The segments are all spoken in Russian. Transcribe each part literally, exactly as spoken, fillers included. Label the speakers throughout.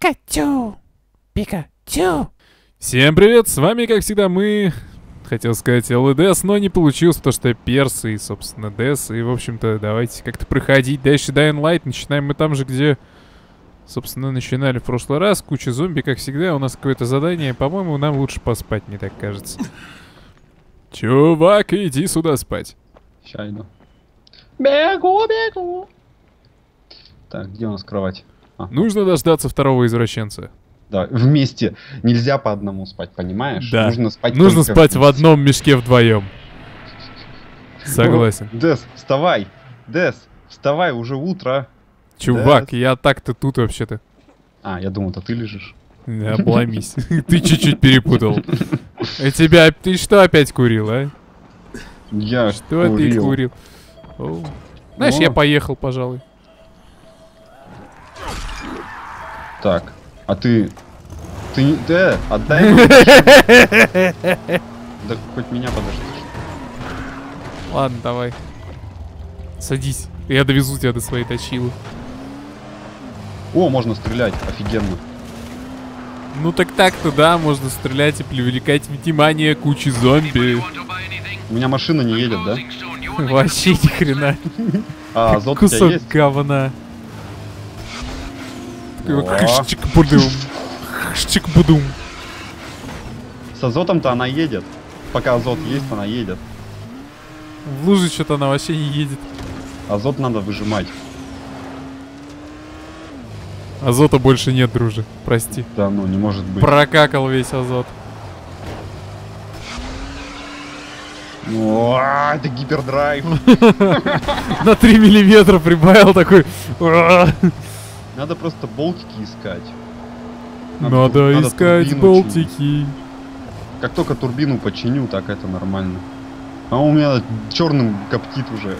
Speaker 1: Пикачу! Пикачу!
Speaker 2: Всем привет, с вами, как всегда, мы... Хотел сказать эл и ди эс, но не получилось, потому что перс и, собственно, дэс. И, в общем-то, давайте как-то проходить дальше Dying Light. Начинаем мы там же, где, собственно, начинали в прошлый раз. Куча зомби, как всегда. У нас какое-то задание. По-моему, нам лучше поспать, мне так кажется. Чувак, иди сюда спать.
Speaker 3: Ща иду. Бегу, бегу. Так, где у нас кровать? А,
Speaker 2: Нужно дождаться второго извращенца.
Speaker 3: да, вместе. Нельзя по одному спать, понимаешь?
Speaker 2: Да.
Speaker 3: Нужно спать
Speaker 2: Нужно
Speaker 3: только
Speaker 2: спать в
Speaker 3: вместе.
Speaker 2: одном мешке вдвоем. Согласен.
Speaker 3: Дес, вставай. Дес, вставай, уже утро.
Speaker 2: Чувак,
Speaker 3: Дес.
Speaker 2: я так-то тут вообще-то.
Speaker 3: А, я думал, это ты лежишь.
Speaker 2: Не обломись. Ты чуть-чуть перепутал. А тебя... Ты что опять курил, а?
Speaker 3: Я
Speaker 2: Что ты курил? Оу. Знаешь,
Speaker 3: О.
Speaker 2: я поехал, пожалуй.
Speaker 3: Так, а ты... Ты не... Э, отдай мне. Да хоть меня подождешь.
Speaker 2: Ладно, давай. Садись. Я довезу тебя до своей точилы.
Speaker 3: О, можно стрелять, офигенно.
Speaker 2: Ну так так-то, да, можно стрелять и привлекать внимание кучи зомби.
Speaker 3: У меня машина не едет, да?
Speaker 2: Вообще ни хрена.
Speaker 3: А, азот у тебя
Speaker 2: Кусок
Speaker 3: есть?
Speaker 2: говна.
Speaker 3: О.
Speaker 2: Хшчик-будум. Хшчик-будум.
Speaker 3: С азотом-то она едет. Пока азот есть, она едет.
Speaker 2: В луже что-то она вообще не едет.
Speaker 3: Азот надо выжимать.
Speaker 2: Азота больше нет, друже. Прости.
Speaker 3: Да ну, не может быть.
Speaker 2: Прокакал весь азот.
Speaker 3: О, это гипердрайв.
Speaker 2: На три миллиметра прибавил такой.
Speaker 3: Надо просто болтики искать.
Speaker 2: Надо
Speaker 3: тур- надо
Speaker 2: искать
Speaker 3: турбину чинить.
Speaker 2: болтики.
Speaker 3: Как только турбину починю, так это нормально. А у меня черным коптит уже.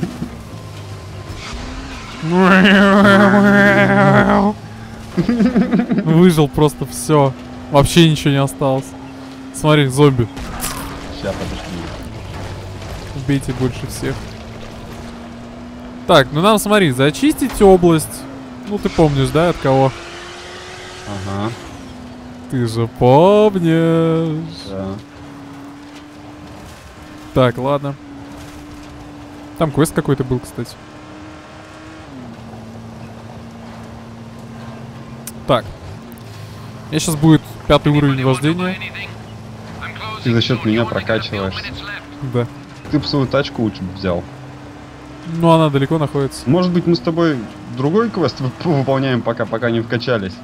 Speaker 2: Выжил просто все. Вообще ничего не осталось. Смотри, зомби.
Speaker 3: Сейчас, подожди.
Speaker 2: Убейте больше всех. Так, ну нам, смотри, зачистить область. Ну ты помнишь, да, от кого?
Speaker 3: Ага,
Speaker 2: Ты же помнишь.
Speaker 3: да.
Speaker 2: Так, ладно. Там квест какой-то был, кстати. Так. Я сейчас будет пятый уровень вождения.
Speaker 3: Ты за счет меня прокачиваешься.
Speaker 2: Да.
Speaker 3: Ты бы свою тачку лучше бы взял.
Speaker 2: Ну, она далеко находится.
Speaker 3: Может быть, мы с тобой другой квест вып- выполняем, пока, пока не вкачались.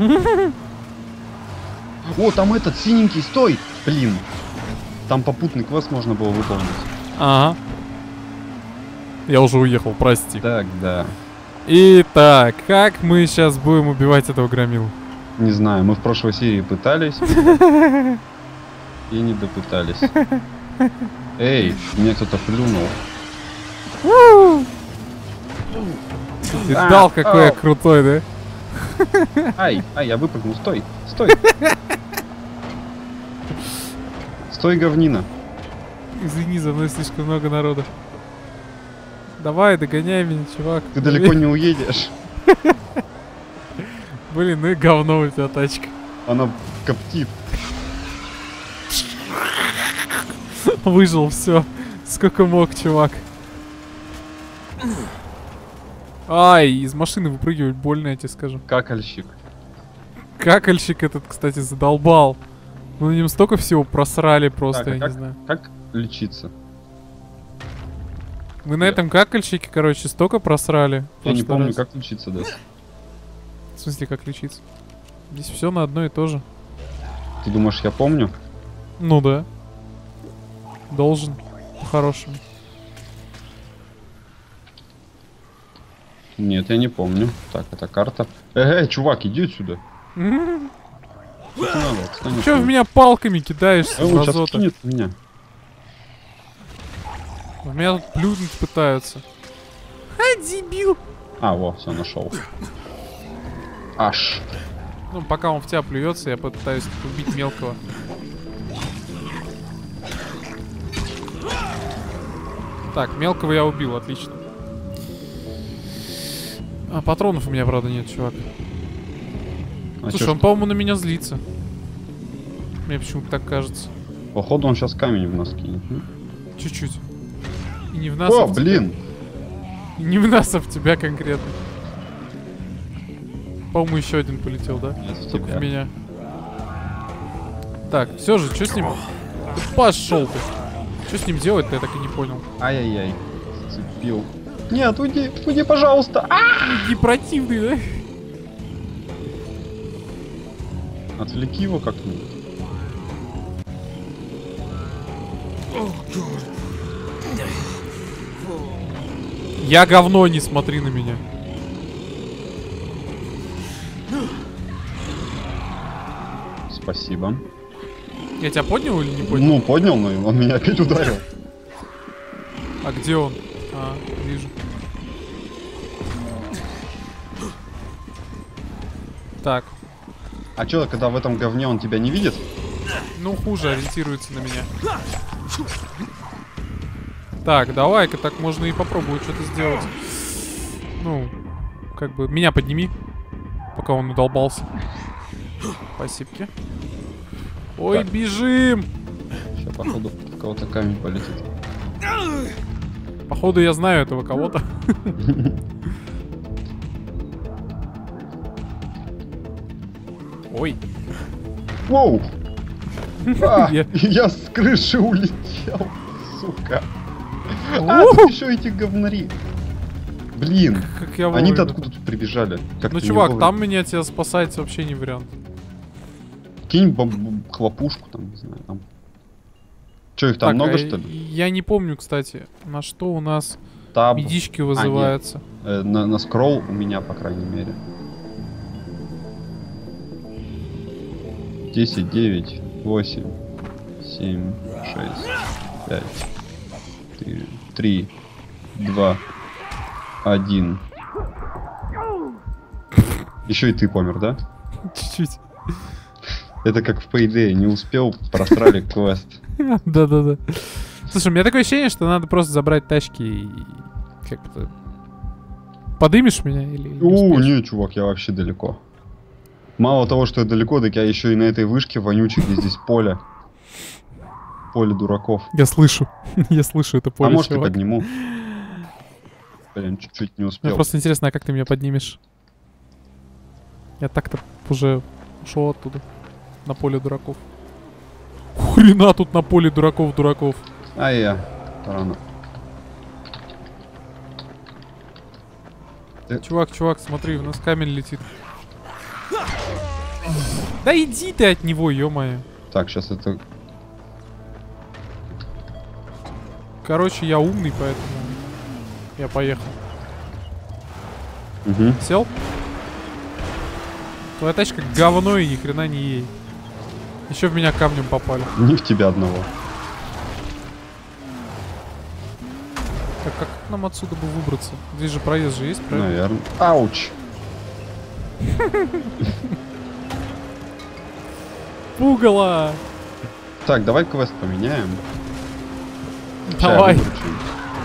Speaker 3: О, там этот синенький, стой! Блин. Там попутный квест можно было выполнить.
Speaker 2: Ага. Я уже уехал, прости.
Speaker 3: Так, да.
Speaker 2: Итак, как мы сейчас будем убивать этого громилу?
Speaker 3: Не знаю, мы в прошлой серии пытались. И не допытались. Эй, мне кто-то плюнул.
Speaker 2: Ты
Speaker 3: А,
Speaker 2: дал, какой я
Speaker 3: ау.
Speaker 2: крутой, да?
Speaker 3: Ай, ай, я выпрыгнул, стой, стой. Стой, говнина.
Speaker 2: Извини, за мной слишком много народа. Давай, догоняй меня, чувак.
Speaker 3: Ты далеко не уедешь.
Speaker 2: Блин, ну и говно у тебя тачка.
Speaker 3: Она коптит.
Speaker 2: Выжил, все. Сколько мог, чувак. Ай, из машины выпрыгивать больно, я тебе скажу.
Speaker 3: Какальщик.
Speaker 2: Какальщик этот, кстати, задолбал. Мы на нем столько всего просрали просто,
Speaker 3: Так, а
Speaker 2: я
Speaker 3: как,
Speaker 2: не знаю.
Speaker 3: как лечиться?
Speaker 2: Мы на
Speaker 3: я-
Speaker 2: этом какальщике, короче, столько просрали. в
Speaker 3: Я не
Speaker 2: прошлый
Speaker 3: помню,
Speaker 2: раз.
Speaker 3: как лечиться, да.
Speaker 2: В смысле, как лечиться? Здесь все на одно и то же.
Speaker 3: Ты думаешь, я помню?
Speaker 2: Ну да. Должен. По-хорошему.
Speaker 3: Нет, я не помню. Так, это карта. Эй, чувак, иди отсюда. Что тебе надо? Отстань от
Speaker 2: Че в
Speaker 3: меня.
Speaker 2: меня палками кидаешься,
Speaker 3: Э, он сейчас
Speaker 2: мразота?
Speaker 3: кинет в меня.
Speaker 2: В меня тут плюнуть пытаются. А, дебил!
Speaker 3: А, во, все, нашел. Аж.
Speaker 2: Ну, пока он в тебя плюется, я пытаюсь убить мелкого. Так, мелкого я убил, отлично. А патронов у меня, правда, нет, чувак.
Speaker 3: А
Speaker 2: Слушай,
Speaker 3: чё
Speaker 2: он,
Speaker 3: ж-
Speaker 2: по-моему, на меня злится. Мне почему-то так кажется.
Speaker 3: Походу он сейчас камень в нас кинет. м?
Speaker 2: Чуть-чуть. И не в нас, а
Speaker 3: О,
Speaker 2: в тебя.
Speaker 3: блин!
Speaker 2: И не в нас, а в тебя конкретно. По-моему, еще один полетел, да?
Speaker 3: Нет, в
Speaker 2: Только
Speaker 3: тебя.
Speaker 2: в меня. Так, все же, что с ним? Да пошел ты. Что с ним делать-то, я так и не понял.
Speaker 3: Ай-яй-яй. Зацепил. Нет, уйди, уйди, пожалуйста. А!
Speaker 2: Иди противный, да?
Speaker 3: Отвлеки его как-нибудь.
Speaker 2: Я говно, не смотри на меня.
Speaker 3: Спасибо.
Speaker 2: Я тебя поднял или не поднял?
Speaker 3: Ну, поднял, но он меня опять ударил.
Speaker 2: А где он? А, вижу. Так,
Speaker 3: А чё, когда в этом говне он тебя не видит?
Speaker 2: ну хуже ориентируется на меня. Так, давай-ка так можно и попробовать что-то сделать. Ну, как бы, меня подними, пока он удолбался. Спасибо. Ой,
Speaker 3: Так.
Speaker 2: бежим!
Speaker 3: Сейчас, походу, в кого-то камень полетит.
Speaker 2: Походу, я знаю этого кого-то. Ой.
Speaker 3: Воу! А,
Speaker 2: Я-
Speaker 3: я с крыши улетел, сука. А,
Speaker 2: Уху!
Speaker 3: тут еще эти говнари. Блин,
Speaker 2: Как я
Speaker 3: они-то
Speaker 2: вовремя.
Speaker 3: откуда тут прибежали? Как
Speaker 2: Ну,
Speaker 3: ты не
Speaker 2: чувак,
Speaker 3: вовремя?
Speaker 2: там меня тебя спасать вообще не вариант.
Speaker 3: Кинь бом- хлопушку там, не знаю, там. Че, их там
Speaker 2: Так,
Speaker 3: много,
Speaker 2: а
Speaker 3: что ли?
Speaker 2: Я не помню, кстати, на что у нас
Speaker 3: Таб.
Speaker 2: медички вызываются.
Speaker 3: Э, на, на скролл у меня, по крайней мере. десять, девять, восемь, семь, шесть, пять, четыре, три, два, один. Еще и ты помер, да?
Speaker 2: Чуть-чуть.
Speaker 3: Это как в Payday, не успел, просрали квест.
Speaker 2: Да-да-да. Слушай, у меня такое ощущение, что надо просто забрать тачки и как-то... Подымешь меня или не
Speaker 3: У,
Speaker 2: успеешь?
Speaker 3: не, чувак, я вообще далеко. Мало того, что я далеко, так я еще и на этой вышке вонючей, где здесь поле. Поле дураков.
Speaker 2: Я слышу. Я слышу это
Speaker 3: А
Speaker 2: поле,
Speaker 3: может, и
Speaker 2: чувак.
Speaker 3: подниму. Блин, чуть-чуть не
Speaker 2: Мне
Speaker 3: успел.
Speaker 2: просто интересно, а как ты меня поднимешь? Я так-то уже ушел оттуда. На поле дураков. Хрена тут на поле дураков дураков.
Speaker 3: А я. Рано.
Speaker 2: Чувак, чувак, смотри, у нас камень летит. Да иди ты от него, ё-моё.
Speaker 3: Так, сейчас это...
Speaker 2: Короче, я умный, поэтому я поехал.
Speaker 3: Угу.
Speaker 2: Сел? Твоя тачка говно и ни хрена не ей. Еще в меня камнем попали.
Speaker 3: Не в тебя одного.
Speaker 2: Так как нам отсюда бы выбраться? Здесь же проезд же есть, правильно?
Speaker 3: Наверное. Ауч.
Speaker 2: Пугало!
Speaker 3: Так, давай квест поменяем.
Speaker 2: Давай.
Speaker 3: Чай выручим.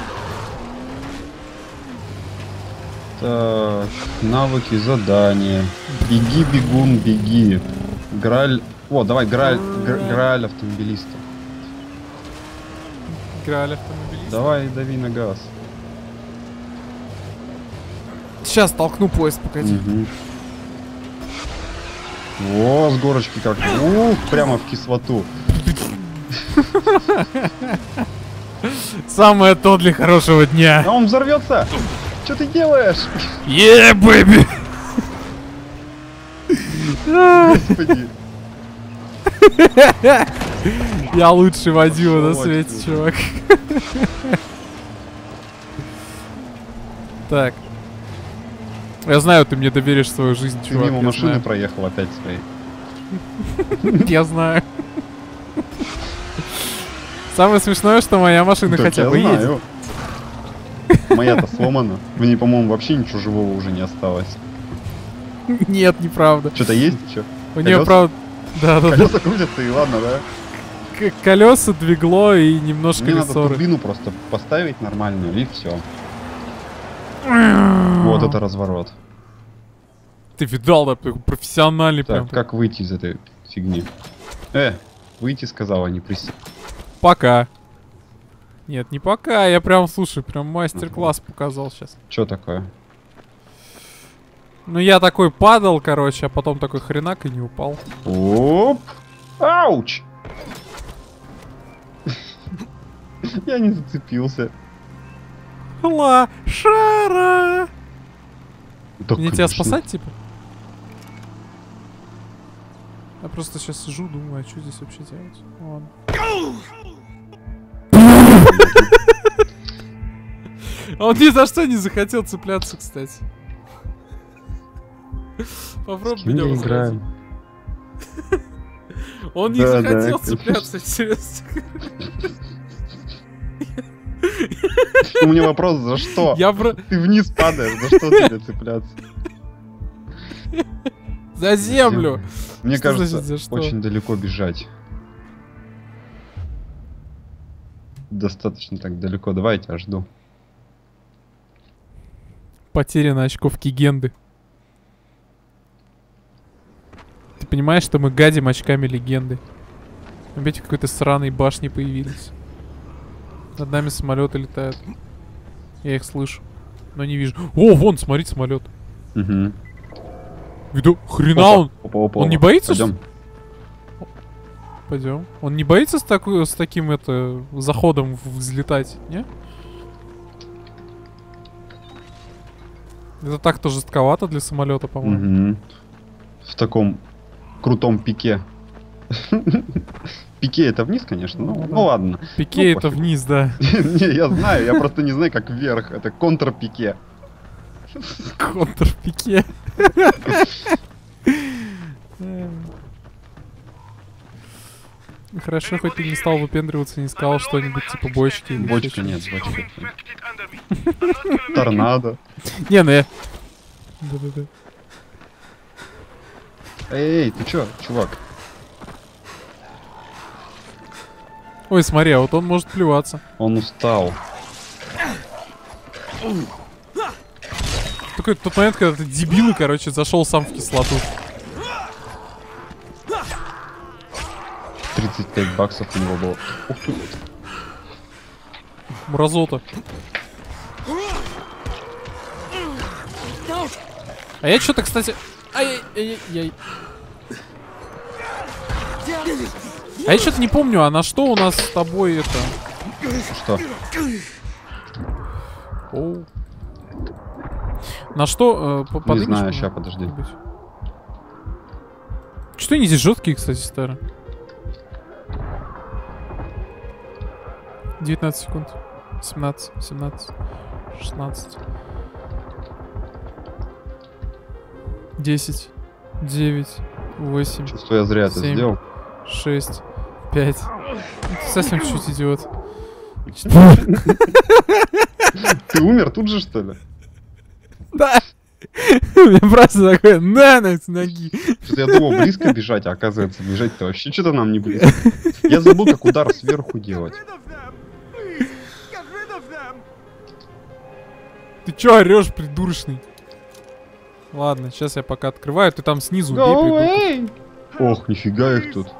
Speaker 3: Так, навыки, задания. Беги, бегун, беги. Граль... О, давай, граль, гр- граль автомобилиста.
Speaker 2: Играли автомобилист.
Speaker 3: Давай, дави на газ.
Speaker 2: Сейчас толкну поезд, погоди.
Speaker 3: Мгм. О, с горочки как. Ух, прямо в кислоту.
Speaker 2: Самое то для хорошего дня.
Speaker 3: А он взорвется! Что ты делаешь?
Speaker 2: Е, бэби!
Speaker 3: Господи.
Speaker 2: Я лучший водила на
Speaker 3: Сволочь
Speaker 2: свете,
Speaker 3: ты.
Speaker 2: чувак. Так. Я знаю, ты мне доверишь свою жизнь,
Speaker 3: Ты
Speaker 2: чувак.
Speaker 3: мимо
Speaker 2: я
Speaker 3: машины
Speaker 2: знаю.
Speaker 3: проехал опять своей.
Speaker 2: Я знаю. Самое смешное, что моя машина
Speaker 3: Так
Speaker 2: хотя
Speaker 3: я
Speaker 2: бы едет.
Speaker 3: знаю. Моя-то сломана. В ней, по-моему, вообще ничего живого уже не осталось.
Speaker 2: Нет, неправда.
Speaker 3: Что-то есть? Что?
Speaker 2: У нее
Speaker 3: Колёса?
Speaker 2: правда... Да, да, да.
Speaker 3: Колеса крутятся и ладно, да?
Speaker 2: К- Колеса, двигло и немножко
Speaker 3: Мне надо
Speaker 2: рессоры.
Speaker 3: турбину просто поставить нормальную и все. Вот это разворот.
Speaker 2: Ты видал, да, профессиональный
Speaker 3: Так,
Speaker 2: прям.
Speaker 3: как выйти из этой фигни? Э, выйти сказала, не присесть.
Speaker 2: Пока. Нет, не пока, я прям, слушай, прям мастер-класс показал сейчас.
Speaker 3: Что такое?
Speaker 2: Ну я такой падал, короче, а потом такой хренак и не упал.
Speaker 3: Оп! Ауч! Я не зацепился.
Speaker 2: Лошара!
Speaker 3: Да,
Speaker 2: Мне тебя
Speaker 3: конечно.
Speaker 2: спасать, типа? Я просто сейчас сижу, думаю, а что здесь вообще делать? Ладно. Он ни за что не захотел цепляться, кстати. Попробуй меня
Speaker 3: Мы
Speaker 2: возразить.
Speaker 3: играем.
Speaker 2: Он не
Speaker 3: Да,
Speaker 2: захотел
Speaker 3: да,
Speaker 2: цепляться, серьезно.
Speaker 3: У меня вопрос, за что?
Speaker 2: Я про...
Speaker 3: Ты вниз падаешь, за что тебе цепляться?
Speaker 2: За землю!
Speaker 3: Мне
Speaker 2: Что
Speaker 3: кажется,
Speaker 2: значит, за что?
Speaker 3: очень далеко бежать. Достаточно так далеко. Давай, я тебя жду.
Speaker 2: Потеряно очков Кигенды. Ты понимаешь, что мы гадим очками легенды? Опять в какой-то сраной башне появились. Над нами самолеты летают. Я их слышу, но не вижу. О, вон, смотри, самолет.
Speaker 3: Угу.
Speaker 2: Виду, хрена он.
Speaker 3: Опа, опа,
Speaker 2: Он не
Speaker 3: опа.
Speaker 2: боится,
Speaker 3: Пойдем.
Speaker 2: Пойдем. Он не боится с, такой, с таким это заходом взлетать, не? Это так-то жестковато для самолета, по-моему.
Speaker 3: Угу. В таком крутом пике. Пике это вниз, конечно. Ну,
Speaker 2: Ну, да.
Speaker 3: ну ладно.
Speaker 2: Пике
Speaker 3: Ну,
Speaker 2: это
Speaker 3: пофиг.
Speaker 2: вниз, да.
Speaker 3: Не, я знаю, я просто не знаю, как вверх. Это контрпике.
Speaker 2: Контр-пике. Хорошо, хоть ты не стал выпендриваться, не сказал что-нибудь типа бочки. или
Speaker 3: Бочка
Speaker 2: ещё
Speaker 3: нет, бочка. Торнадо.
Speaker 2: что-нибудь. Не, ну я... Да-да-да.
Speaker 3: Эй, ты чё, чувак?
Speaker 2: Ой, смотри, а вот он может плеваться.
Speaker 3: Он устал.
Speaker 2: Такой тот момент, когда ты дебилы, короче, зашел сам в кислоту.
Speaker 3: тридцать пять баксов у него было. Ух ты.
Speaker 2: Мразота. А я что-то, кстати... Ай-яй-яй-яй. А я что-то не помню, а на что у нас с тобой это...
Speaker 3: Что?
Speaker 2: Оу. На что? Э, по-
Speaker 3: Не
Speaker 2: подымешь
Speaker 3: знаю,
Speaker 2: меня?
Speaker 3: ща, подожди.
Speaker 2: Что-нибудь? Что они здесь жесткие, кстати, старые? девятнадцать секунд. семнадцать, семнадцать, шестнадцать. десять, девять, восемь,
Speaker 3: Чувствую, я зря это
Speaker 2: Семь.
Speaker 3: сделал.
Speaker 2: шесть, пять. Ты совсем чуть идиот.
Speaker 3: Ты умер тут же, что ли?
Speaker 2: Да. У меня просто такое на нос ноги.
Speaker 3: Что-то я думал, близко бежать, а оказывается, бежать-то вообще что-то нам не близко. Я забыл, как удар сверху делать.
Speaker 2: Ты чё орёшь, придурочный? Ладно, сейчас я пока открываю, ты там снизу убей, придурка.
Speaker 3: Ох, нифига их тут.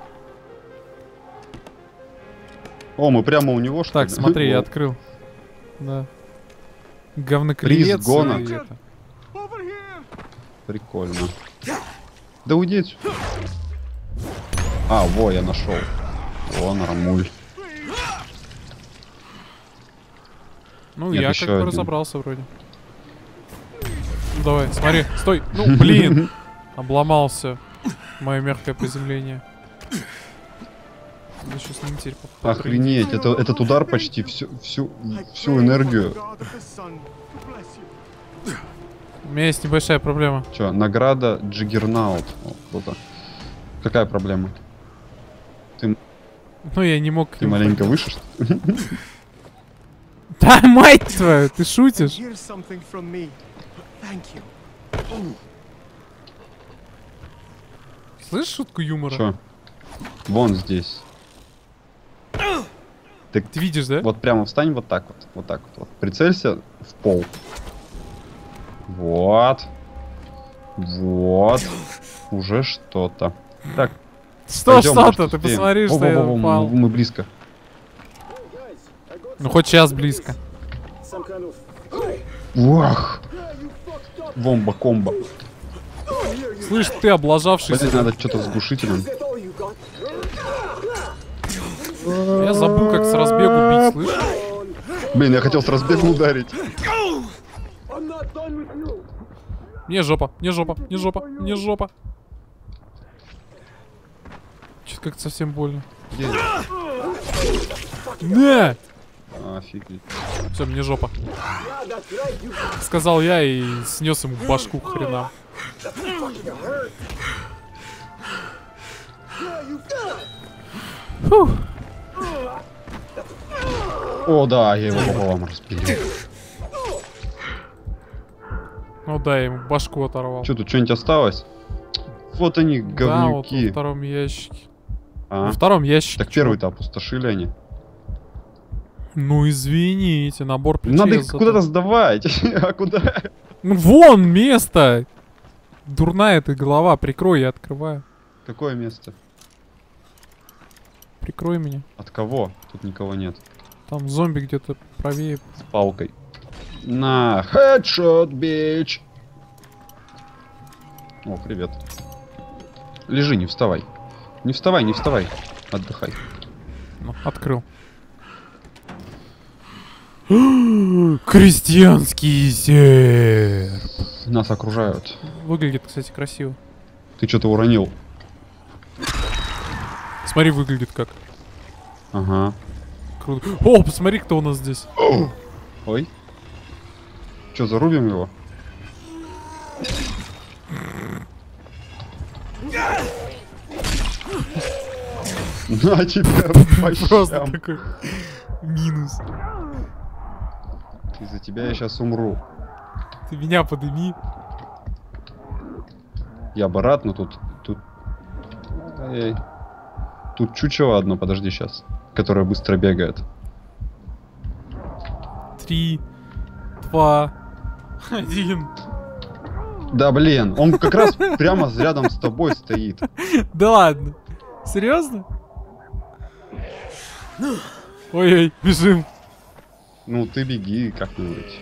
Speaker 3: О, мы прямо у него, что
Speaker 2: Так,
Speaker 3: ли?
Speaker 2: смотри, я
Speaker 3: О,
Speaker 2: открыл. Да. Говнокрылец.
Speaker 3: Приз гонок.
Speaker 2: и это.
Speaker 3: Прикольно. Да уйди отсюда. А, во, я нашел. О, нормуль.
Speaker 2: Ну,
Speaker 3: Нет,
Speaker 2: я
Speaker 3: еще
Speaker 2: как бы
Speaker 3: один.
Speaker 2: разобрался вроде. Ну, давай, смотри, стой. Ну, блин. Обломался. Мое мягкое приземление. Надо сейчас не теперь по-
Speaker 3: Охренеть, это, этот удар почти всю, всю, всю энергию.
Speaker 2: У меня есть небольшая проблема.
Speaker 3: Че, награда Джиггернаут. О, круто. Какая проблема?
Speaker 2: Ну, я не мог...
Speaker 3: Ты маленько выше, что ли?
Speaker 2: Да, мать твою, ты шутишь? Слышишь шутку юмора?
Speaker 3: Че? Вон здесь. Ты
Speaker 2: Ты видишь, да?
Speaker 3: вот прямо встань вот так вот. Вот так вот. вот. Прицелься в пол. Вот. Вот. Уже что-то. Так.
Speaker 2: Что, что-то? Ты посмотри, что я упал.
Speaker 3: Мы близко.
Speaker 2: Ну, хоть сейчас близко.
Speaker 3: Вах! Вомба-комбо.
Speaker 2: Слышь, ты облажавшийся.
Speaker 3: Блин, надо что-то с глушителем.
Speaker 2: Я забыл, как с разбегу бить, слышь?
Speaker 3: Блин, я хотел с разбега ударить.
Speaker 2: Не жопа, не жопа, не жопа, не жопа. Чё-то как-то совсем больно. На!
Speaker 3: Офигеть.
Speaker 2: Все, мне жопа. Сказал я и снес ему башку к хренам. Фух.
Speaker 3: О, да, я его пополам распилил.
Speaker 2: Ну да, я ему башку оторвал.
Speaker 3: Что, тут что-нибудь осталось? Вот они, говнюки.
Speaker 2: Да, вот во втором ящике.
Speaker 3: А?
Speaker 2: Во втором ящике.
Speaker 3: Так первый-то опустошили они.
Speaker 2: Ну извините, набор ключей.
Speaker 3: Надо их куда-то сдавать. А куда?
Speaker 2: Ну вон место! Дурная ты голова, прикрой, я открываю.
Speaker 3: Какое место?
Speaker 2: Прикрой меня.
Speaker 3: От кого? Тут никого нет.
Speaker 2: Там зомби где-то правее.
Speaker 3: С палкой. На, хедшот, бич. О, привет. Лежи, не вставай. Не вставай, не вставай. Отдыхай.
Speaker 2: Ну, открыл. Крестьянский серп.
Speaker 3: Нас окружают.
Speaker 2: Выглядит, кстати, красиво.
Speaker 3: Ты что-то уронил.
Speaker 2: Смотри, выглядит как.
Speaker 3: Ага.
Speaker 2: Круто. О, посмотри, кто у нас здесь.
Speaker 3: Ой. Че, зарубим его? На тебя,
Speaker 2: Просто такой минус.
Speaker 3: Из-за тебя я сейчас умру.
Speaker 2: Ты меня подыми.
Speaker 3: Я бы рад, но тут... Тут... Эй. Тут чучело одно, подожди сейчас. Которое быстро бегает.
Speaker 2: Три, два, один.
Speaker 3: Да блин, он как раз прямо рядом с тобой стоит.
Speaker 2: Да ладно. Серьезно? Ой-ой, бежим.
Speaker 3: Ну ты беги как-нибудь.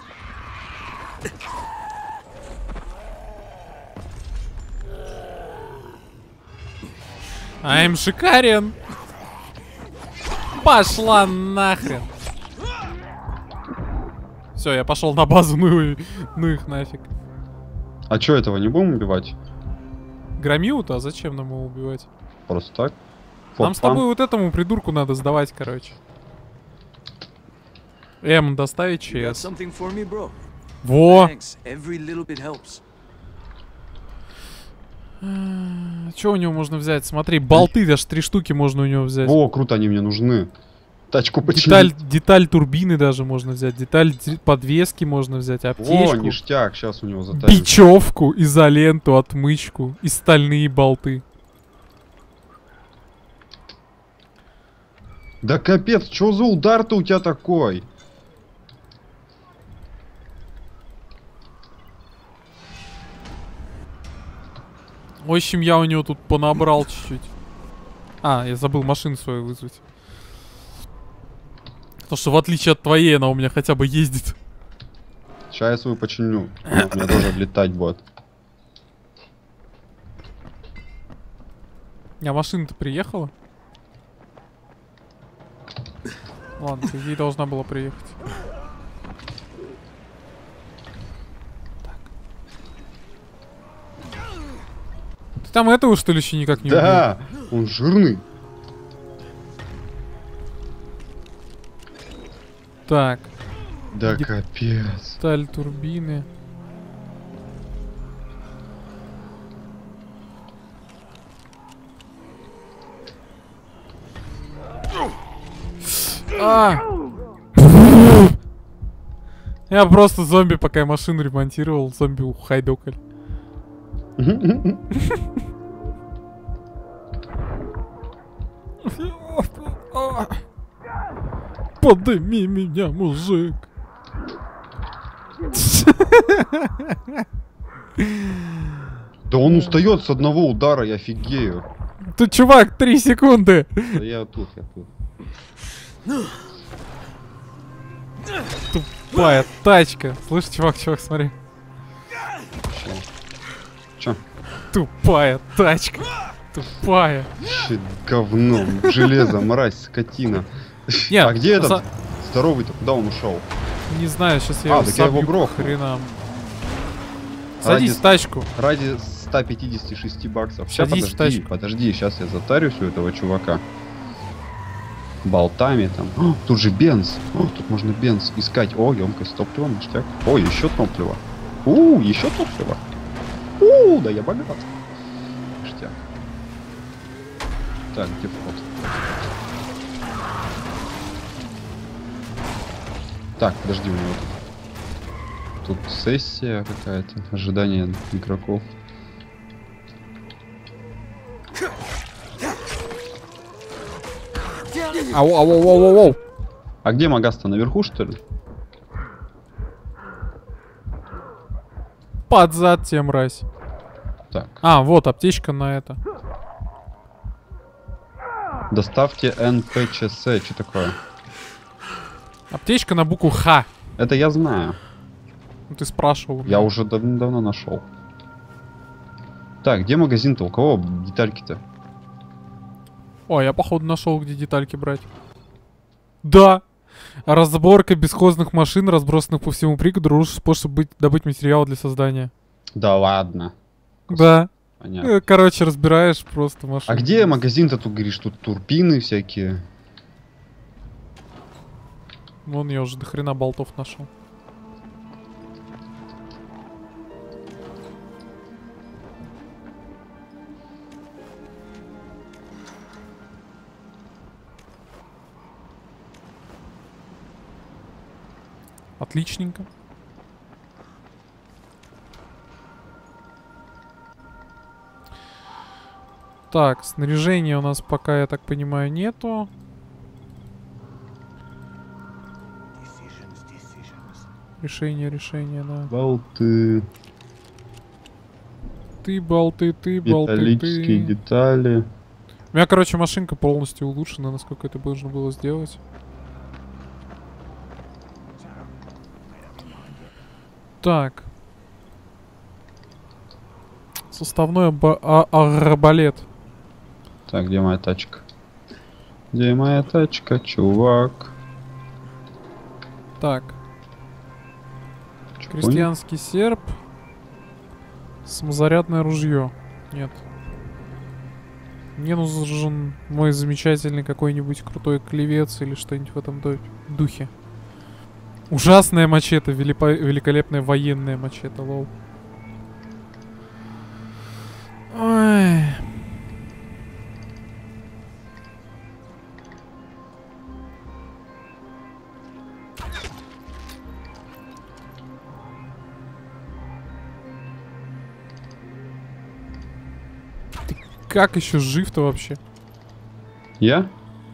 Speaker 2: I'm шикарен. Пошла нахрен. Все, я пошел на базу, ну, ну их нафиг.
Speaker 3: А чё, этого не будем убивать?
Speaker 2: Громил-то, а зачем нам его убивать?
Speaker 3: Просто так?
Speaker 2: Нам
Speaker 3: For
Speaker 2: с тобой
Speaker 3: fun?
Speaker 2: вот этому придурку надо сдавать, короче. М, доставить ЧС. Во! Что у него можно взять? Смотри, болты даже три штуки можно у него взять.
Speaker 3: Во, круто, они мне нужны. Тачку
Speaker 2: Деталь,
Speaker 3: починить.
Speaker 2: деталь турбины даже можно взять. Деталь ди- подвески можно взять. Аптечку.
Speaker 3: О, ништяк, сейчас у него затащим.
Speaker 2: Бечевку, изоленту, отмычку и стальные болты.
Speaker 3: Да капец, что за удар-то у тебя такой?
Speaker 2: В общем, я у него тут понабрал чуть-чуть. А, я забыл машину свою вызвать. Потому что в отличие от твоей, она у меня хотя бы ездит.
Speaker 3: Сейчас я свою починю. Она у меня тоже летать будет.
Speaker 2: А машина-то приехала? Ладно, ей должна была приехать. Так. Ты там этого, что ли, еще никак не убил?
Speaker 3: Да, он жирный.
Speaker 2: Так.
Speaker 3: Да
Speaker 2: Где-
Speaker 3: капец.
Speaker 2: Сталь турбины. А! Я просто зомби, пока я машину ремонтировал, зомби ухайдокали. Подыми меня, мужик.
Speaker 3: Да он устает с одного удара, я офигею.
Speaker 2: Тут, чувак, три секунды.
Speaker 3: Да я тут, я тут.
Speaker 2: Тупая тачка. Слышь, чувак, чувак, смотри.
Speaker 3: Чё?
Speaker 2: Тупая тачка. Тупая.
Speaker 3: Щит, говно, железо, мразь, скотина.
Speaker 2: Нет,
Speaker 3: А где этот
Speaker 2: за-
Speaker 3: здоровый-то? Куда он ушел?
Speaker 2: Не знаю, сейчас я
Speaker 3: А,
Speaker 2: его
Speaker 3: так я его
Speaker 2: собью к
Speaker 3: грохну.
Speaker 2: хренам. Садись
Speaker 3: Ради-
Speaker 2: в тачку.
Speaker 3: Ради ста пятидесяти шести баксов. Сейчас
Speaker 2: Садись в
Speaker 3: подожди,
Speaker 2: тачку.
Speaker 3: подожди, сейчас я затарюсь у этого чувака. Болтами там. О, тут же бенз. О, тут можно бенз искать. О, емкость топлива, ништяк. О, еще топлива. У, еще топлива. У, да я богат. Ништяк. Так, где вход? Так, подожди, у него тут. Тут сессия какая-то. Ожидание игроков.
Speaker 2: Ау, ау, ау, ау, ау.
Speaker 3: А где Магас-то? Наверху, что ли?
Speaker 2: Под зад тебе, мразь.
Speaker 3: Так.
Speaker 2: А, вот аптечка на это.
Speaker 3: Доставьте эн пэ че эс. Что такое?
Speaker 2: Аптечка на букву Х.
Speaker 3: Это я знаю.
Speaker 2: Ну, ты спрашивал. у
Speaker 3: Я
Speaker 2: меня.
Speaker 3: уже дав- давно нашел. Так, где магазин-то? У кого детальки-то?
Speaker 2: О, я походу нашел, где детальки брать. Да. Разборка бесхозных машин, разбросанных по всему пригороду, лучший способ быть, добыть материал для создания.
Speaker 3: Да ладно.
Speaker 2: Да.
Speaker 3: Понятно.
Speaker 2: Э, Короче, разбираешь просто машину.
Speaker 3: А где магазин-то тут, говоришь? Тут турбины всякие.
Speaker 2: Вон я уже до хрена болтов нашел. Отличненько. Так, снаряжения у нас пока, я так понимаю, нету. Решение, решение, да.
Speaker 3: Болты,
Speaker 2: Ты болты, ты болты,
Speaker 3: металлические
Speaker 2: ты.
Speaker 3: детали.
Speaker 2: У меня, короче, машинка полностью улучшена, насколько это можно было сделать. Так. Составной аба- а- арбалет.
Speaker 3: Так, где моя тачка? Где моя тачка, чувак?
Speaker 2: Так.
Speaker 3: Чё,
Speaker 2: Крестьянский серп. Самозарядное ружье. Нет. Мне нужен мой замечательный какой-нибудь крутой клевец или что-нибудь в этом ду- духе. Ужасная мачете, велипо- великолепная военная мачете, лол. Ой. Ты как еще жив-то вообще?
Speaker 3: Я?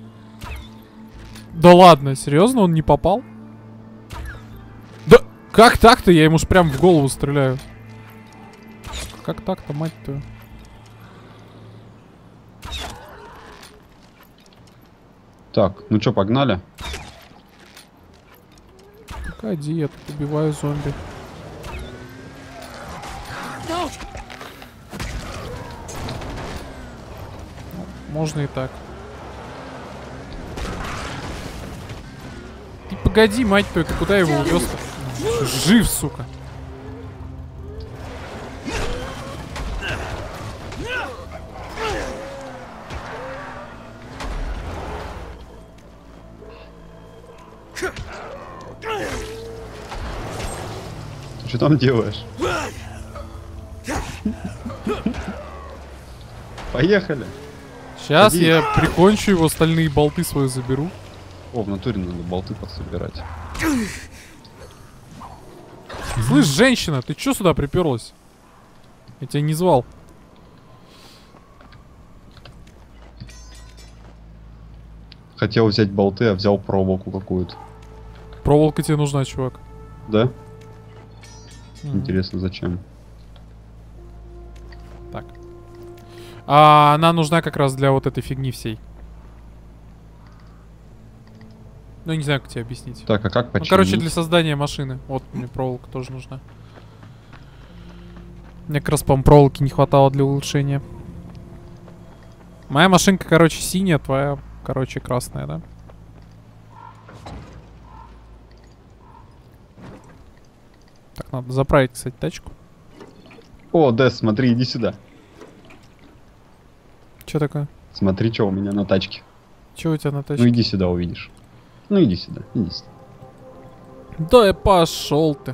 Speaker 2: Да ладно, серьезно, он не попал? Да как так-то? Я ему ж прям в голову стреляю. Как так-то, мать твою?
Speaker 3: Так, ну чё, погнали?
Speaker 2: Погоди, я тут убиваю зомби. Ну, можно и так. Ты погоди, мать твою, ты куда его увез-то? Жив, сука.
Speaker 3: Что там делаешь? Поехали.
Speaker 2: Сейчас
Speaker 3: Садись.
Speaker 2: я прикончу его, остальные болты свои заберу.
Speaker 3: О, в натуре надо болты подсобирать.
Speaker 2: Слышь, женщина, ты чё сюда приперлась? Я тебя не звал.
Speaker 3: Хотел взять болты, а взял проволоку какую-то.
Speaker 2: Проволока тебе нужна, чувак.
Speaker 3: Да?
Speaker 2: Мгм.
Speaker 3: Интересно, зачем?
Speaker 2: А она нужна как раз для вот этой фигни всей. Ну, не знаю, как тебе объяснить.
Speaker 3: Так, а как
Speaker 2: Ну,
Speaker 3: починить?
Speaker 2: короче, для создания машины. Вот, мне проволока тоже нужна. Мне как раз, по-моему, проволоки не хватало для улучшения. Моя машинка, короче, синяя, твоя, короче, красная, да? Так, надо заправить, кстати, тачку.
Speaker 3: О, Дэс, смотри, иди сюда.
Speaker 2: Че такое?
Speaker 3: Смотри, что у меня на тачке.
Speaker 2: Че у тебя на тачке?
Speaker 3: Ну иди сюда, увидишь. Ну иди сюда, иди сюда.
Speaker 2: Да и пошел ты.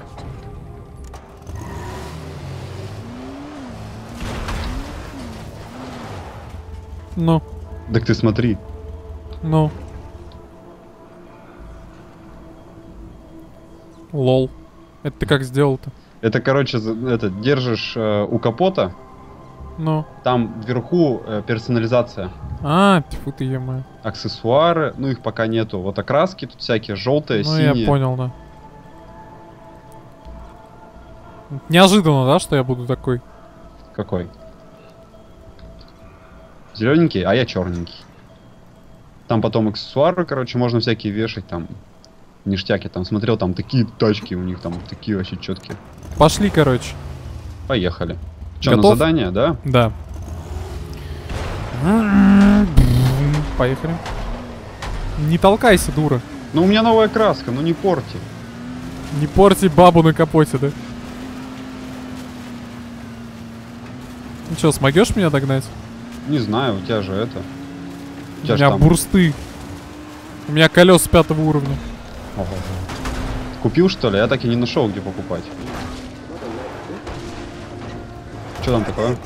Speaker 2: Ну,
Speaker 3: Так ты смотри.
Speaker 2: ну. Лол. Это ты как сделал-то?
Speaker 3: Это, короче, за- это держишь э, у капота,
Speaker 2: Ну.
Speaker 3: там вверху э, персонализация.
Speaker 2: А, тьфу ты, е-мое.
Speaker 3: Аксессуары, ну их пока нету. Вот окраски тут всякие, желтые,
Speaker 2: Ну,
Speaker 3: синие.
Speaker 2: я понял, да. Неожиданно, да, что я буду такой?
Speaker 3: Какой? Зелененький, а я черненький. Там потом аксессуары, короче, можно всякие вешать, там ништяки. Там смотрел, там такие тачки у них, там такие вообще четкие.
Speaker 2: Пошли, короче.
Speaker 3: Поехали. Че, на
Speaker 2: Готов?
Speaker 3: задание, да?
Speaker 2: Да. Поехали. Не толкайся, дура.
Speaker 3: Ну у меня новая краска, ну не порти.
Speaker 2: Не порти бабу на капоте, да? Ну что, смогешь меня догнать?
Speaker 3: Не знаю, у тебя же это. У
Speaker 2: У
Speaker 3: тебя
Speaker 2: меня
Speaker 3: ж там...
Speaker 2: бурсты. У меня колес пятого уровня.
Speaker 3: Ого. Купил, что ли? Я так и не нашел, где покупать. Что там такое?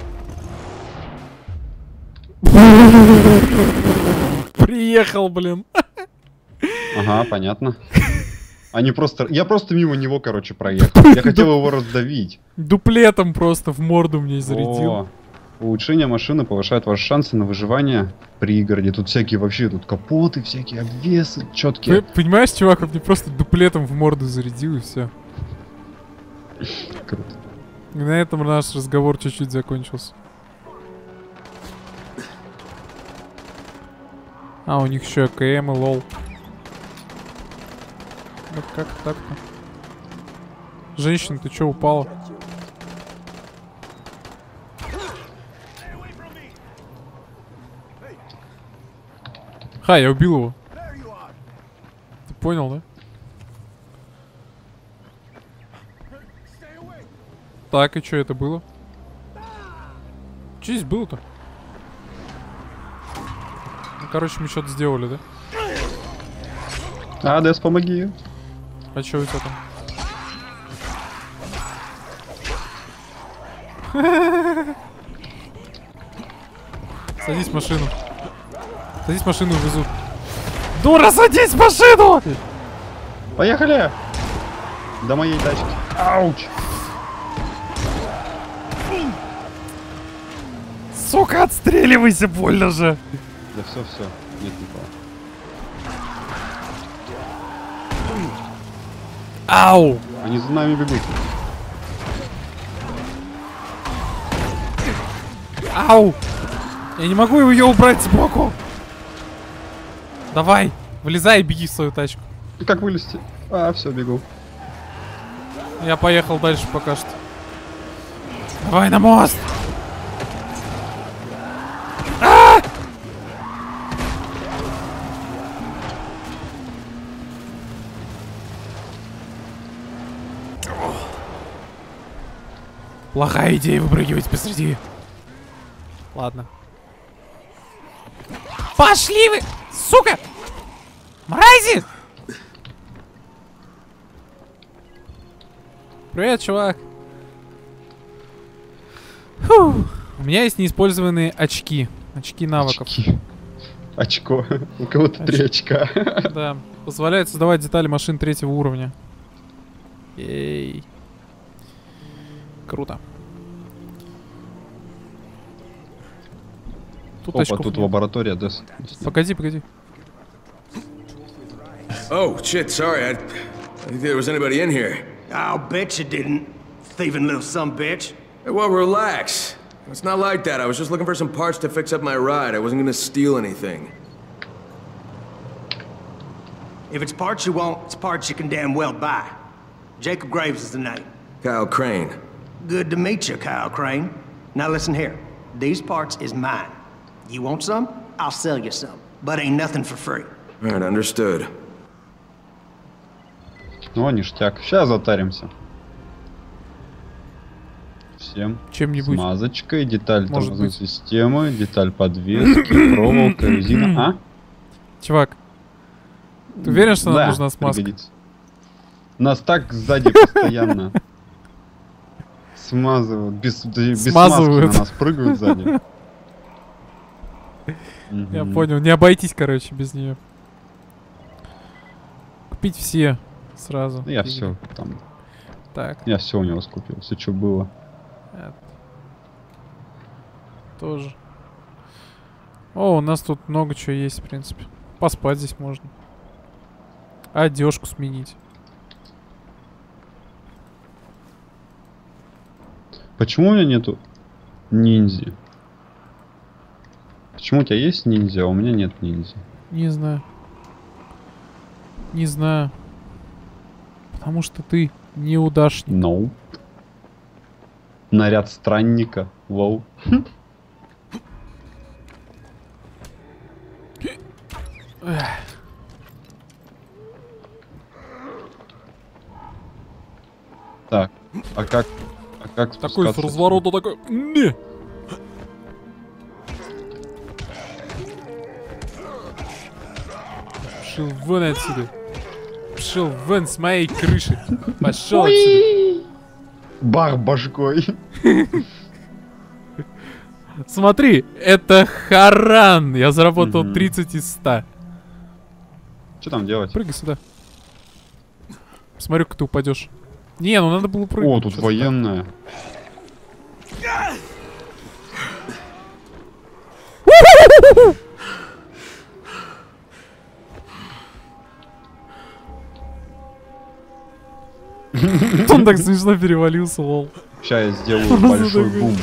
Speaker 2: Приехал, блин.
Speaker 3: Ага, понятно. Они просто... Я просто мимо него, короче, проехал. Я хотел его раздавить.
Speaker 2: Дуплетом просто в морду мне зарядил.
Speaker 3: О, улучшение машины повышает ваши шансы на выживание в пригороде. Тут всякие вообще, тут капоты, всякие обвесы, четкие.
Speaker 2: Ты понимаешь, чувак, он мне просто дуплетом в морду зарядил и все.
Speaker 3: Круто.
Speaker 2: И на этом наш разговор чуть-чуть закончился. А, у них еще АКМ и лол. Ну как так-то? Женщина, ты че, упала? Ха, я убил его. Ты понял, да? Так, и что это было? Что здесь было-то? Ну, короче, мы что-то сделали, да?
Speaker 3: А, Дэс, помоги.
Speaker 2: А что у тебя там? Садись в машину. Садись в машину, везут. Дура, садись в машину!
Speaker 3: Поехали! До моей тачки. Ауч!
Speaker 2: Сука, отстреливайся, больно же!
Speaker 3: Да все, все. Нет никого.
Speaker 2: Ау!
Speaker 3: Они за нами бегут.
Speaker 2: Ау! Я не могу ее убрать сбоку! Давай, вылезай и беги в свою тачку.
Speaker 3: Как вылезти? А, все, бегу.
Speaker 2: Я поехал дальше пока что. Давай на мост! А! Плохая идея выпрыгивать посреди. Ладно. Пошли вы, сука! Мрази! Привет, чувак. Фу. У меня есть неиспользованные очки. Очки навыков.
Speaker 3: Очки. Очко. У кого-то три очка.
Speaker 2: Да. Позволяет создавать детали машин третьего уровня. Ей. Круто. Тут
Speaker 3: Опа,
Speaker 2: очков
Speaker 3: тут
Speaker 2: нет.
Speaker 3: лаборатория, Дэс.
Speaker 2: Погоди, погоди.
Speaker 4: Oh, shit, sorry. I, I didn't think there was anybody in here.
Speaker 5: I'll bet you didn't, thieving little sumbitch.
Speaker 4: Well, relax. It's not like that. I was just looking for some parts to fix up my ride. I wasn't gonna steal anything.
Speaker 5: If it's parts you want, it's parts you can damn well buy. Jacob Graves is the name.
Speaker 4: Kyle Crane.
Speaker 5: Good to meet you, Kyle Crane. Now listen here. These parts is mine. You want some? I'll sell you some. But ain't nothing for free.
Speaker 4: Alright, understood.
Speaker 3: Ну, ништяк. Сейчас затаримся. Всем.
Speaker 2: Чем-нибудь.
Speaker 3: Смазочкой, деталь
Speaker 2: Может
Speaker 3: тормозной
Speaker 2: быть.
Speaker 3: системы, деталь подвески, проволока, резина. А?
Speaker 2: Чувак, ты уверен, что
Speaker 3: Да,
Speaker 2: нам нужна смазка?
Speaker 3: пригодится. Нас так сзади постоянно смазывают. Без, без
Speaker 2: Смазывают.
Speaker 3: смазки на нас прыгают сзади.
Speaker 2: Я
Speaker 3: Мгм.
Speaker 2: понял, не обойтись, короче, без нее. Купить все сразу.
Speaker 3: Я все там.
Speaker 2: Так,
Speaker 3: Я все у него скупил, все что было.
Speaker 2: это. Тоже. О, у нас тут много чего есть, в принципе. Поспать здесь можно. Одежку сменить.
Speaker 3: Почему у меня нету ниндзя? Почему у тебя есть ниндзя, а у меня нет ниндзя?
Speaker 2: Не знаю. Не знаю. Потому что ты неудачник.
Speaker 3: No. Наряд странника. Лоу. Так, а как, а как
Speaker 2: Такой с
Speaker 3: спускаться?
Speaker 2: разворота такой. Не! Пшел вон отсюда. Пшел вон с моей крыши. Пошел отсюда.
Speaker 3: Бах башкой.
Speaker 2: Смотри, это Харан. Я заработал
Speaker 3: Мгм.
Speaker 2: тридцать из ста.
Speaker 3: Что там делать?
Speaker 2: Прыгай сюда. Смотрю, как ты упадешь. Не, ну надо было прыгать.
Speaker 3: О, тут
Speaker 2: Чё-то
Speaker 3: военная.
Speaker 2: так. Он так смешно перевалился, лол.
Speaker 3: Сейчас я сделаю
Speaker 2: Просто
Speaker 3: большой
Speaker 2: такой.
Speaker 3: бум.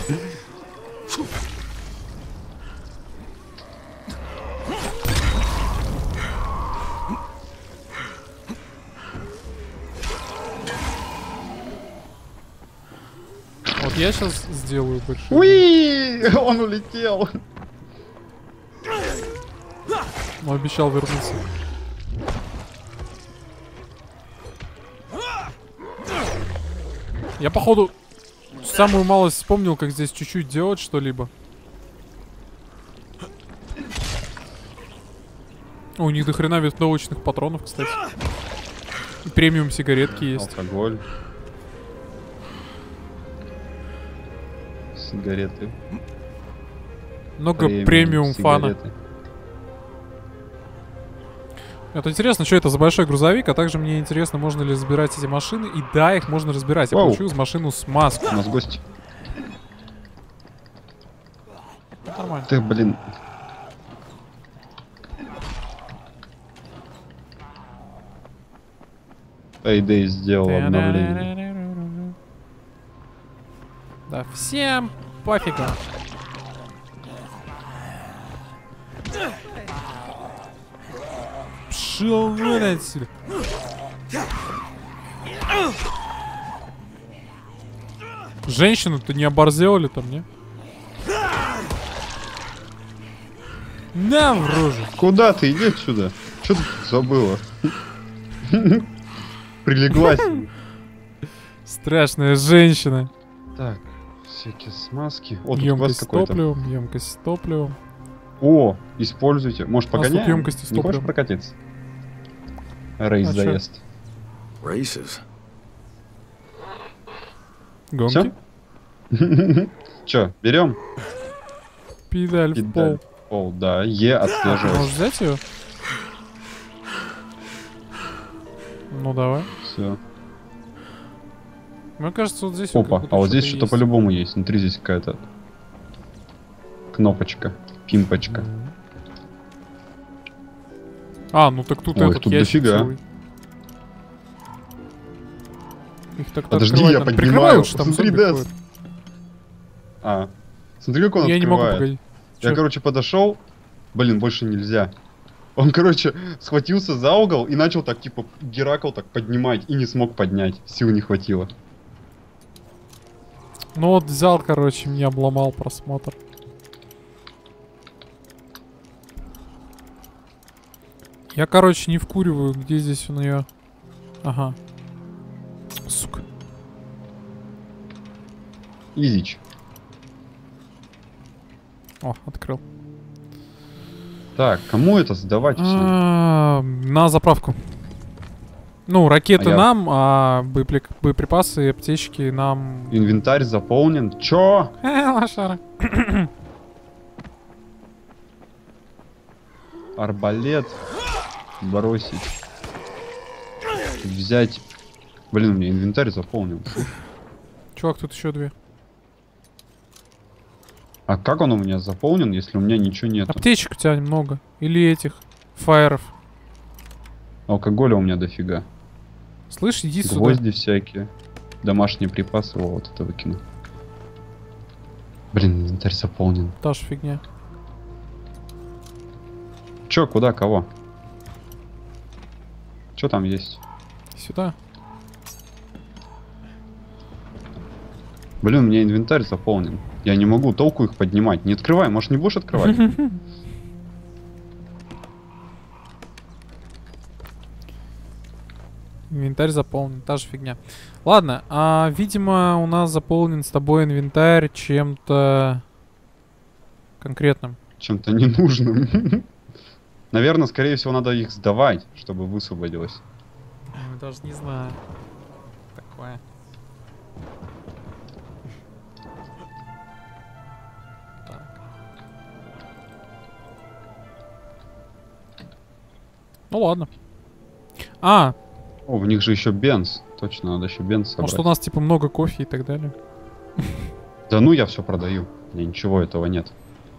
Speaker 2: Вот я сейчас сделаю большой.
Speaker 3: Уи! Он улетел.
Speaker 2: Он обещал вернуться. Я, походу, самую малость вспомнил, как здесь чуть-чуть делать что-либо. О, у них до хрена винтовочных патронов, кстати. И премиум сигаретки есть.
Speaker 3: Алкоголь. Сигареты.
Speaker 2: Много премиум фана.
Speaker 3: сигареты.
Speaker 2: Это интересно, что это за большой грузовик, а также мне интересно, можно ли разбирать эти машины. И да, их можно разбирать. Я
Speaker 3: Вау.
Speaker 2: получил машину смазку.
Speaker 3: У нас гости.
Speaker 2: Нормально.
Speaker 3: Ты, блин. Payday сделал обновление.
Speaker 2: Да всем пофигу. Пшел вон отсюда. Женщину-то не оборзела ли там, не? На в рожу.
Speaker 3: Куда ты? Иди отсюда. Что ты тут забыла? Прилеглась.
Speaker 2: Страшная женщина.
Speaker 3: Так, всякие смазки. О, тут квест
Speaker 2: Емкость с
Speaker 3: какой-то.
Speaker 2: топливом, емкость с топливом.
Speaker 3: О, используйте. Может,
Speaker 2: У нас тут
Speaker 3: погоняем?
Speaker 2: емкости с
Speaker 3: Не хочешь
Speaker 2: топливом.
Speaker 3: прокатиться? Рейс
Speaker 2: А чё?
Speaker 3: заезд.
Speaker 4: Races.
Speaker 2: Гонки.
Speaker 3: Чё, берем?
Speaker 2: Педаль в пол.
Speaker 3: Пол, да. Е
Speaker 2: Можешь
Speaker 3: отслеживать.
Speaker 2: взять ее? Ну давай.
Speaker 3: Все.
Speaker 2: Мне кажется, вот здесь
Speaker 3: Опа,
Speaker 2: как
Speaker 3: а вот здесь
Speaker 2: что-то
Speaker 3: что-то
Speaker 2: есть.
Speaker 3: по-любому есть. Внутри здесь какая-то кнопочка, пимпочка.
Speaker 2: А, ну так тут
Speaker 3: Ой,
Speaker 2: этот
Speaker 3: тут
Speaker 2: ящик
Speaker 3: дофига.
Speaker 2: целый. Их так
Speaker 3: Подожди,
Speaker 2: открывать
Speaker 3: я
Speaker 2: надо.
Speaker 3: поднимаю.
Speaker 2: Прикрывай лучше, там
Speaker 3: Смотри,
Speaker 2: зомби
Speaker 3: Дэс.
Speaker 2: ходят.
Speaker 3: А, Смотри, как он
Speaker 2: Я
Speaker 3: открывает.
Speaker 2: не могу, погоди.
Speaker 3: Я,
Speaker 2: Чё?
Speaker 3: короче, подошел. Блин, больше нельзя. Он, короче, схватился за угол и начал так, типа, Геракл так поднимать. И не смог поднять. Сил не хватило.
Speaker 2: Ну вот взял, короче, мне обломал просмотр. Я, короче, не вкуриваю, где здесь у нее. Ага. Сука.
Speaker 3: Изич.
Speaker 2: О, открыл.
Speaker 3: Так, кому это сдавать все?
Speaker 2: А, На заправку. Ну, ракеты
Speaker 3: А я-
Speaker 2: нам, а боепли- боеприпасы и аптечки нам...
Speaker 3: Инвентарь заполнен. Чё?
Speaker 2: Э, лошара.
Speaker 3: Арбалет. Бросить. Взять. Блин, у меня инвентарь заполнен.
Speaker 2: Чувак, тут еще две.
Speaker 3: А как он у меня заполнен, если у меня ничего нет?
Speaker 2: Аптечек у тебя немного. Или этих фаеров.
Speaker 3: Алкоголя у меня дофига.
Speaker 2: Слышь, иди сюда.
Speaker 3: Гвозди всякие. Домашние припасы. О, вот это выкину. Блин, инвентарь заполнен.
Speaker 2: Та же фигня.
Speaker 3: Чё, куда, кого? Чё там есть?
Speaker 2: Сюда.
Speaker 3: Блин, у меня инвентарь заполнен. Я не могу толку их поднимать. Не открывай, может не будешь открывать?
Speaker 2: Инвентарь заполнен, та же фигня. Ладно, а, видимо, у нас заполнен с тобой инвентарь чем-то конкретным.
Speaker 3: Чем-то ненужным. Наверное, скорее всего, надо их сдавать, чтобы высвободилось.
Speaker 2: Ой, даже не знаю. Такое. Так. Ну ладно. А,
Speaker 3: О, в них же еще бенз. Точно, надо еще бенз собрать.
Speaker 2: может у нас типа много кофе и так далее.
Speaker 3: Да ну, я все продаю. У меня ничего этого нет.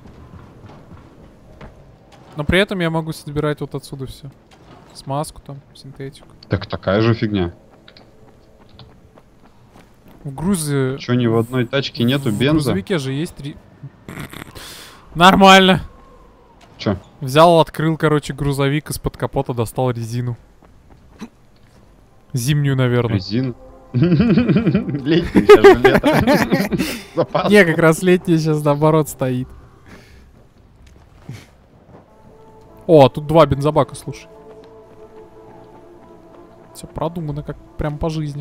Speaker 2: Но при этом я могу собирать вот отсюда все. Смазку там, синтетику.
Speaker 3: Так такая же фигня.
Speaker 2: В Грузии...
Speaker 3: Че, ни в одной тачке нету
Speaker 2: В
Speaker 3: бенза?
Speaker 2: грузовике же есть три... Нормально.
Speaker 3: Че?
Speaker 2: Взял, открыл, короче, грузовик, из-под капота достал резину. Зимнюю, наверное.
Speaker 3: Резин? Летний, сейчас же лето. Запас.
Speaker 2: Не, как раз летняя сейчас наоборот стоит. О, тут два бензобака, слушай. Все продумано, как прям по жизни.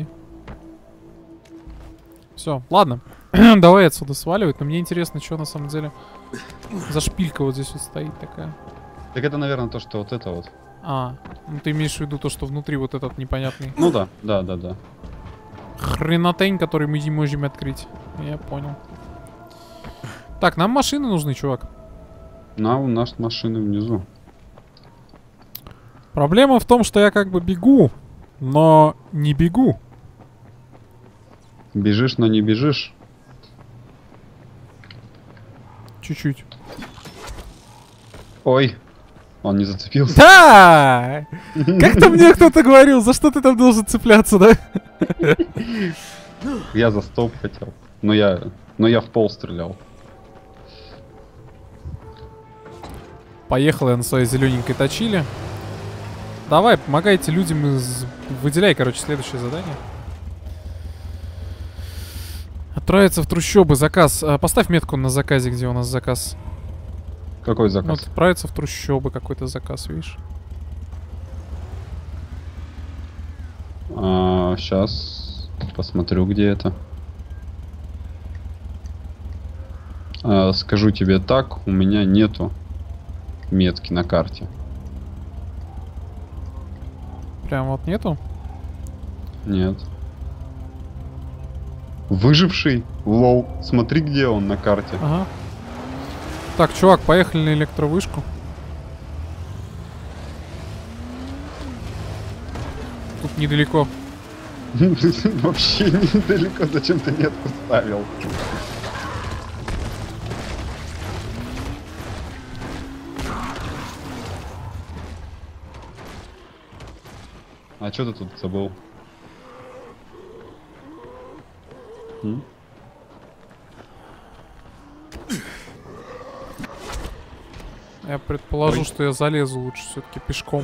Speaker 2: Все, ладно. Давай отсюда сваливать. Но мне интересно, что на самом деле за шпилька вот здесь вот стоит такая.
Speaker 3: Так это, наверное, то, что вот это вот.
Speaker 2: А, ну ты имеешь в виду то, что внутри вот этот непонятный
Speaker 3: Ну да, да, да, да.
Speaker 2: хренотень, который мы не можем открыть. Я понял. Так, нам машины нужны, чувак.
Speaker 3: На, у нас машины внизу.
Speaker 2: Проблема в том, что я как бы бегу, но не бегу.
Speaker 3: Бежишь, но не бежишь.
Speaker 2: Чуть-чуть.
Speaker 3: Ой, он не зацепился.
Speaker 2: Да! Как-то мне кто-то говорил, за что ты там должен цепляться, да?
Speaker 3: Я за столб хотел. Но я, но я в пол стрелял.
Speaker 2: Поехал я на своей зелененькой точиле. Давай, помогайте людям из... Выделяй, короче, следующее задание. Отправиться в трущобы. Заказ. А, поставь метку на заказе, где у нас заказ.
Speaker 3: Какой
Speaker 2: Вот,
Speaker 3: заказ?
Speaker 2: отправиться в трущобы какой-то заказ, видишь?
Speaker 3: А, сейчас посмотрю, где это. А, скажу тебе так, у меня нету метки на карте.
Speaker 2: Прям вот нету?
Speaker 3: Нет. Выживший? Лоу. Смотри, где он на карте.
Speaker 2: Ага. Так, чувак, поехали на электровышку. Тут недалеко.
Speaker 3: Вообще недалеко. Зачем ты метку ставил? А что ты тут забыл? М?
Speaker 2: Я предположу,
Speaker 3: Ой.
Speaker 2: что я залезу лучше все-таки пешком.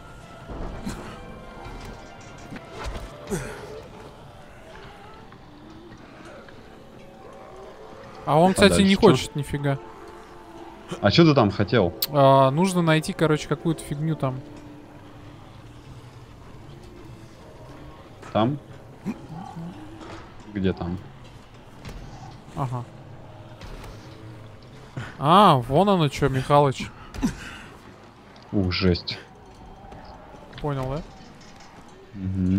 Speaker 2: А он,
Speaker 3: А
Speaker 2: кстати, не
Speaker 3: дальше чё?
Speaker 2: хочет нифига.
Speaker 3: А что ты там хотел?
Speaker 2: А, нужно найти, короче, какую-то фигню там.
Speaker 3: Там? Где там?
Speaker 2: Ага. А, вон оно что, Михалыч.
Speaker 3: Ух, жесть.
Speaker 2: Понял, да?
Speaker 3: Угу.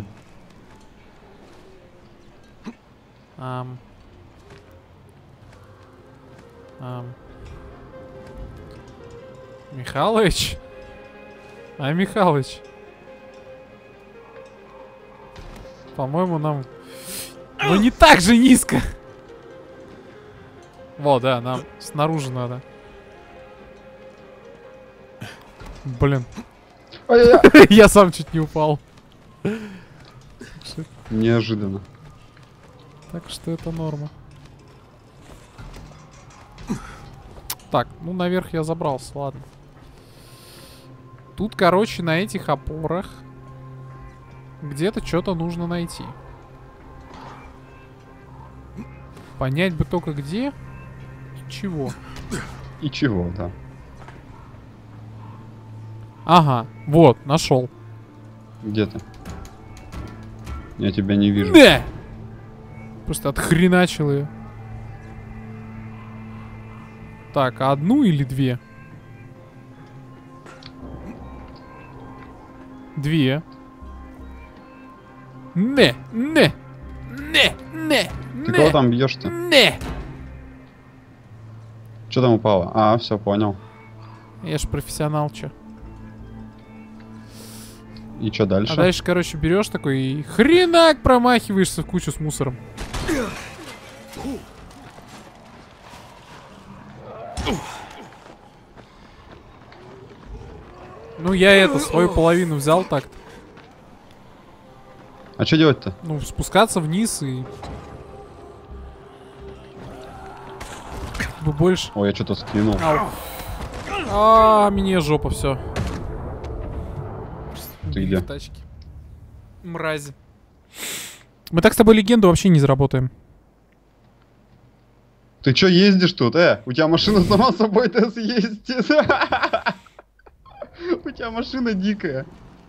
Speaker 2: Ам. Ам. Михалыч? А, Михалыч? По-моему, нам... Ну не так же низко! Вот, да, нам снаружи надо. Блин.
Speaker 3: Ай-яй-яй.
Speaker 2: Я сам чуть не упал.
Speaker 3: Неожиданно.
Speaker 2: Так что это норма. Так, ну наверх я забрался, ладно. Тут, короче, на этих опорах где-то что-то нужно найти. Понять бы только где и чего.
Speaker 3: И чего, да.
Speaker 2: Ага, вот, нашел.
Speaker 3: Где ты? Я тебя не вижу.
Speaker 2: Да! Просто отхреначил ее. Так, а одну или две? Две. Не, не, не, не,
Speaker 3: Ты кого там бьешь-то?
Speaker 2: не.
Speaker 3: Что там упало? А, все, понял.
Speaker 2: Я ж профессионал, чё.
Speaker 3: И что дальше?
Speaker 2: А дальше, короче, берешь такой и хренак промахиваешься в кучу с мусором. Ну, я это, свою половину взял так-то.
Speaker 3: А что делать-то?
Speaker 2: Ну, спускаться вниз и... Ну, больше...
Speaker 3: Ой, я что-то скинул.
Speaker 2: Ау. А, мне жопа, все.
Speaker 3: Ты где?
Speaker 2: Тачки. Мрази. Мы так с тобой легенду вообще не заработаем.
Speaker 3: Ты что ездишь тут, э? У тебя машина сама собой-то съездит. У тебя машина дикая.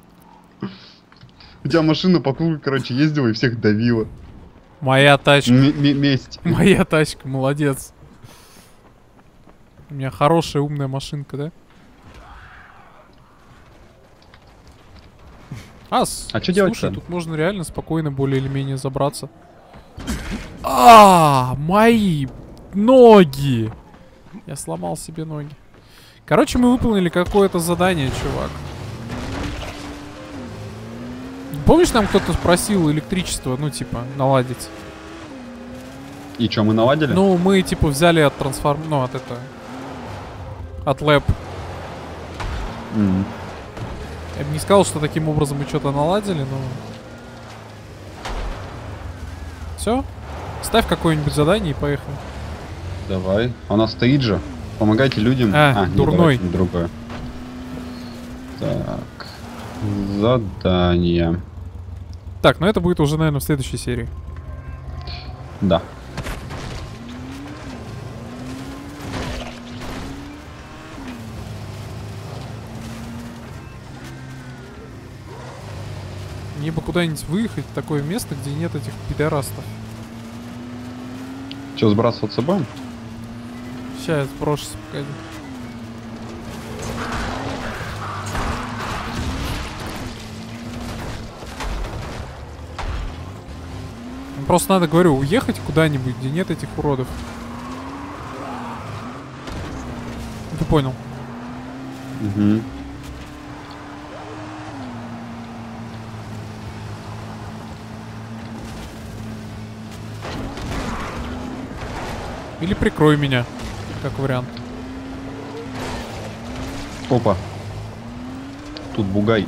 Speaker 3: У тебя машина по кругу, короче, ездила и всех давила.
Speaker 2: Моя тачка.
Speaker 3: М- м- месть.
Speaker 2: Моя тачка, молодец. У меня хорошая умная машинка, да? А, с-
Speaker 3: А чё делать-то?
Speaker 2: слушай, тут можно реально спокойно более или менее забраться. А, мои ноги! Я сломал себе ноги. Короче, мы выполнили какое-то задание, чувак. Помнишь, нам кто-то спросил электричество, ну, типа, наладить?
Speaker 3: И что, мы наладили?
Speaker 2: Ну, мы, типа, взяли от трансформ... Ну, от этого... От лэп.
Speaker 3: М.
Speaker 2: Я бы не сказал, что таким образом мы что-то наладили, но... Все? Ставь какое-нибудь задание и поехали.
Speaker 3: Давай. А у нас стоит же. Помогайте людям.
Speaker 2: А,
Speaker 3: не,
Speaker 2: дурной.
Speaker 3: давайте другое. Так. Задание.
Speaker 2: Так, ну это будет уже, наверное, в следующей серии.
Speaker 3: Да.
Speaker 2: Мне бы куда-нибудь выехать в такое место, где нет этих пидорастов.
Speaker 3: Че, сбрасываться будем?
Speaker 2: Сейчас я сброшусь, погоди. Просто надо, говорю, уехать куда-нибудь, где нет этих уродов. Ты понял?
Speaker 3: Угу.
Speaker 2: Или прикрой меня, как вариант.
Speaker 3: Опа. Тут бугай.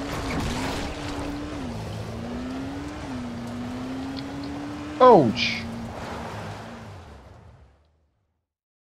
Speaker 3: Оуч.